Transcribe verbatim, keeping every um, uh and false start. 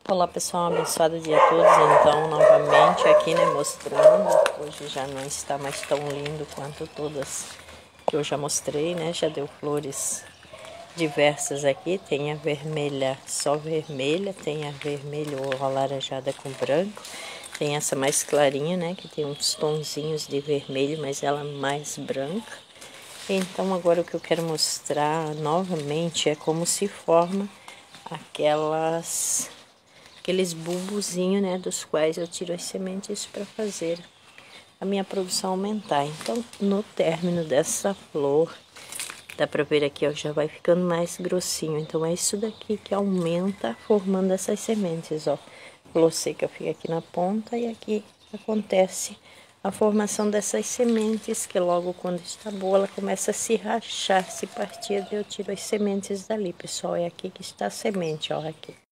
Olá pessoal, um abençoado dia a todos. Então novamente aqui, né, mostrando. Hoje já não está mais tão lindo quanto todas que eu já mostrei, né? Já deu flores diversas aqui. Tem a vermelha, só vermelha, tem a vermelha ou alaranjada com branco. Tem essa mais clarinha, né, que tem uns tonzinhos de vermelho, mas ela mais branca. Então agora o que eu quero mostrar novamente é como se forma aquelas aqueles bulbozinhos, né, dos quais eu tiro as sementes para fazer a minha produção aumentar. Então, no término dessa flor, dá para ver aqui, ó, já vai ficando mais grossinho. Então, é isso daqui que aumenta formando essas sementes, ó. Flor seca fica aqui na ponta e aqui acontece a formação dessas sementes, que logo quando está boa, ela começa a se rachar, se partir, eu tiro as sementes dali, pessoal. É aqui que está a semente, ó, aqui.